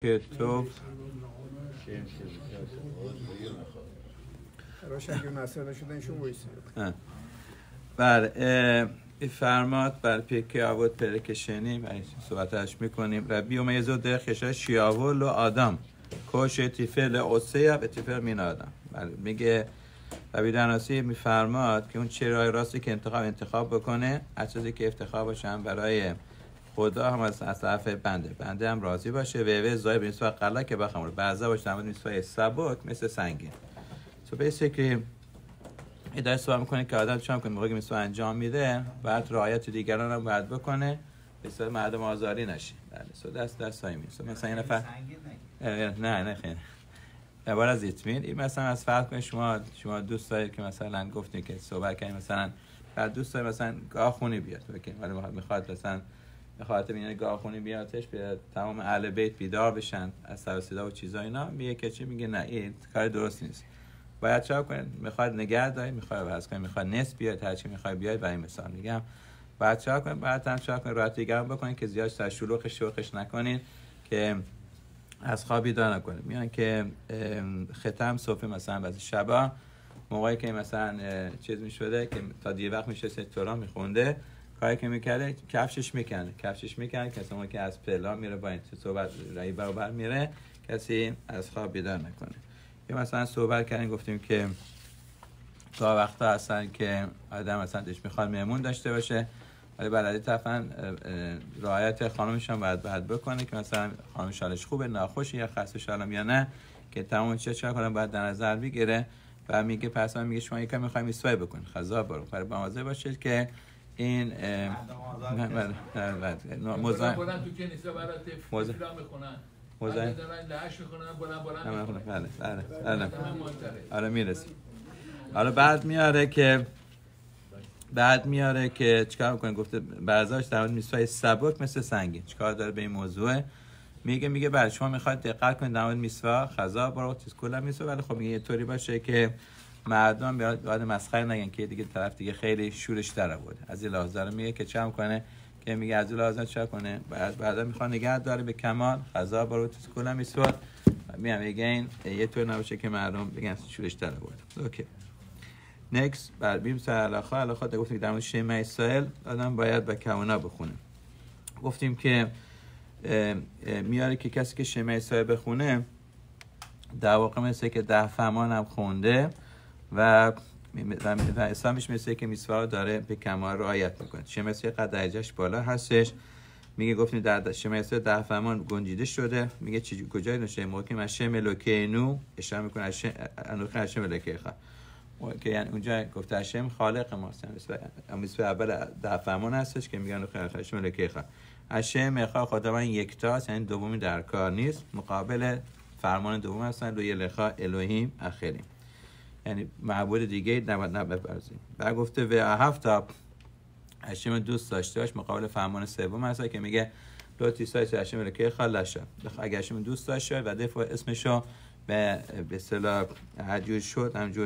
کتاب روشنگیر مسئله شده ایشون وایسی. بله فرمات بر پیکی آود پرکشنی و صحبتش میکنیم ربی و میزو درخشه شیاول و آدم کوش تیفل اوسیا به تیفل مین آدم. بله میگه ربی داناسی میفرماد که اون چه راه راستی که انتخاب بکنه اساسی که افتخار باشن برای خدا هم از طرف بنده هم راضی باشه و زای به نسبت قلا که بخمره بعضا باشه در نسبت سبک مثل سنگین. تو basically ادعای صحبت میکنه که آدم چون موقعی که مثلا انجام میده بعد رعایت دیگران رو باید بکنه مثلا مردم آزاری نشه. بله دست هایی میشه مثلا این نفر نه خیلی عبارت از ایتمین این مثلا از فرض کنید شما دوست دارید که مثلا گفتید که صحبت کنید مثلا بعد دوست دارید مثلا گاهخونی بیاد که ولی میخواد مثلا به خاطر این گاهخونی بیاتش به تمام اهل بیت بیدار بشن از سر و صدا و چیزا اینا میگه که چی میگه نه این کار درست نیست. باید چاپ کنید میخواد نگه دارید میخواد واسه کنید میخواد نصف بیاد هر چی میخواد بیاد برای مثال میگم باید چاپ کنید بعد هم چاپ کنید راحت دیگران بکنید که زیاد شلوغش نکنید که از خواب بیدار نکنید. میگن که ختم صبح مثلا بعد شبا موقعی که مثلا چیز میشده که تا دیر وقت میشه تورا میخونده کاری که میکرده کفشش میکنه کسی موقعی که از پلا میره با این صحبت رای برابر میره کسی از خواب بیدار نکنه. یا مثلا صحبت کردیم گفتیم که تا وقتا هستن که آدم مثلا دلش میخواد مهمون داشته باشه ولی بلدی طرفاً رعایت خانمش هم باید بکنه که مثلا خانمش حالش خوبه ناخوشه یا خسته شالم یا نه که تمام چه کنم باید در نظر بگیره و میگه پس میگه شما یکم میخوایم ایستای بکنید خضا برو برای مواظب باشید که این موضوع بلند تو کنیسه برای تفسیر میخونن موضوع لهش میخونن بلند آره میرسیم. حالا بعد میاره که چیکار میکنه گفته بعضاش در مورد میسوای سبک مثل سنگین چیکار داره به این موضوع میگه برای شما میخواد دقت کنید در مورد میسوا خضا برو تیز کلا میسوا ولی خب میگه یه طوری باشه که مردم بیاد مسخره نگن که دیگه طرف دیگه خیلی شورش در آورده. از این لحاظ میگه که چه کنه که میگه از این لحاظ چه کنه بعدا میخواد نگه داره به کمال خضا برو تیز کلا میسوا میگه این یه طور نباشه که مردم بگن شورش در آورده. اوکی نکست بعد بیم سر علاقه گفتیم در مورد شمع اسرائیل آدم باید به کوانا بخونه. گفتیم که میاره که کسی که شمع اسرائیل بخونه در واقع مثل که 10 فرمان هم خونده و اسلامش مثل که میسوا داره به کمال رعایت میکنه. شمع اسرائیل قد درجهش بالا هستش. میگه گفتیم در شمع اسرائیل 10 فرمان گنجیده شده. میگه کجای نوشته موقعی من شمع لوکینو اشاره میکنه انوخه شمع لوکیخا که یعنی اونجا گفته هشم خالق ماست مثل اول 10 فرمان هستش که میگن هشم لکیخا هشم خداوند یکتاست یعنی دومی در کار نیست مقابل فرمان دوم هستن روی لخا الوهیم اخریم یعنی معبود دیگه نباید بپرزیم. بعد گفته و 7 هشم دوست داشته باش مقابل فرمان سوم هست که میگه دو تیسایت هشم لکیخا لشه اگه هشم دوست داشته و دفع اسمشو به اصطلاح حجور شد همجور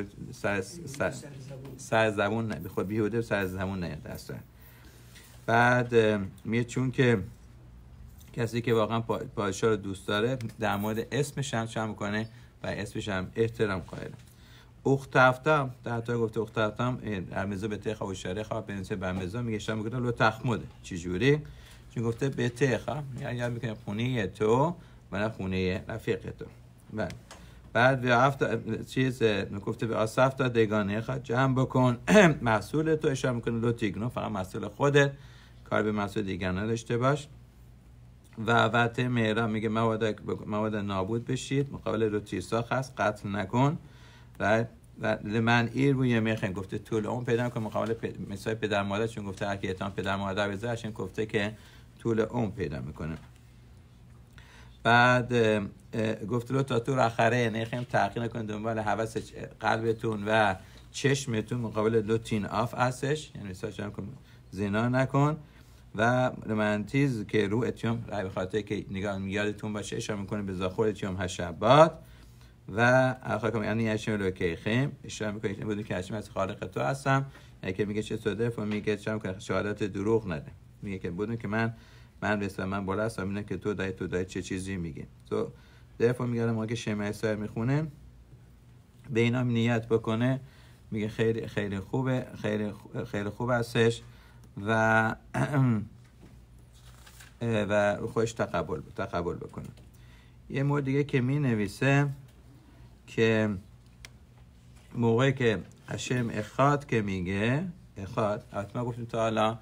سر زبون به خود بیهوده سر زبون نیاد اصلا. بعد میگه چون که کسی که واقعا پادشاه رو دوست داره در مورد اسمش هم چه میکنه و اسمش هم احترام قائله. اخت هفتم در تا گفته اخت هفتم ارمزو به تخا و شریخا به نسبت به ارمزو میگه شما میگه لو تخمده چه جوری چون گفته به تخا یعنی میگه خونه تو و نه خونه رفیق تو. بعد به هفت چیز گفته به آسف تا دگانه خواهد جمع بکن محصول تو اشاره میکنه لو تیگنو فقط محصول خودت کار به محصول دیگر نداشته باش. و وقت مهران میگه مواد نابود بشید مقابل لو تیساخ هست قتل نکن و لمن ایر روی میخن گفته طول اون پیدا کن مقابل مثال پدر مادر چون گفته هر کی اتهام پدر مادر بزنه چون گفته که طول اون پیدا میکنه. بعد گفت رو تا تو رخره نخیم تحقیق نکن دنبال هوس قلبتون و چشمتون مقابل لوتین آف هستش یعنی مثلا چون زنا نکن و منتیز که رو اتیوم رای به خاطر که نگاه یادتون باشه اشاره میکنه به زاخور اتیوم هشبات و آخر یعنی هشم لوکیخیم اشاره میکنه این بود که هشم از خالق تو هستم یعنی که میگه چه صدف و میگه چون که شهادت دروغ نده میگه که بودن که من من رسم من بالا هستم اینه که تو دای چه چیزی میگی. تو درفو میگه ما که شمع اسرائیل میخونه به اینا نیت بکنه، میگه خیلی خیلی خوبه، خیلی خوب هستش و و خودش تقبل بکنه. یه مورد دیگه که می نویسه که موقعی که هشم اخاد که میگه اخاد، حتما گفتیم تا حالا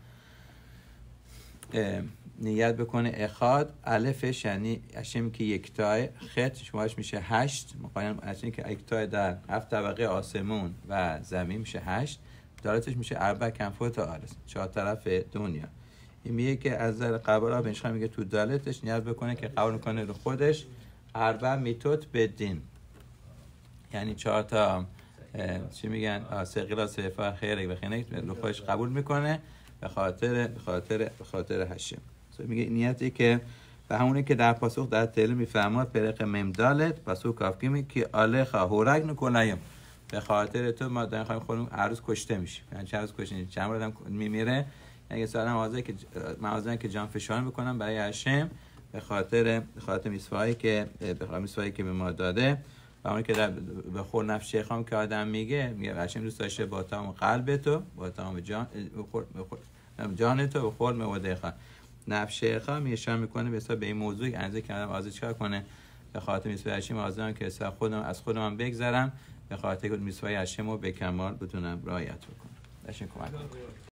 نیت بکنه اخاد، الفش یعنی هشم که یکتای، خط شماش میشه 8، مقایم هشم که یکتای در 7 طبقه آسمون و زمین میشه 8، دارتش میشه 4 کنفوت آرس، 4 طرف دنیا. این میگه که از نظر قبلا بنشخ میگه تو دالتش نیت بکنه که قبول کنه رو خودش 4 میتوت بدین، یعنی 4 تا چی میگن سقیلا صفا خیره و خینه رو خودش قبول میکنه به خاطر هشم. میگه نیتی که به همونه که در پاسخ در تله میفرماد پرق ممدالت پاسخ کافکی که آله هورگ نکنایم، به خاطر تو ما داریم خودمون عروس کشته میشیم، یعنی چه عروس کشته چند بار آدم میمیره، یعنی سوال موازنه که جان فشار میکنم برای هشم به خاطر میسوایی که به ما داده و اون که به خور نفس شیخام که آدم میگه هشم دوست داشته با تمام قلب تو، با تمام جان تو به خور موده خواهد نفس شیخام میشن میکنه به حساب به این موضوع انزه که آدم آزاد چکار کنه به خاطر میسوای هشم آزادم که از خودم بگذرم به خاطر میسوای هشم رو به کمال بتونم رعایت بکنم. داشتین کمک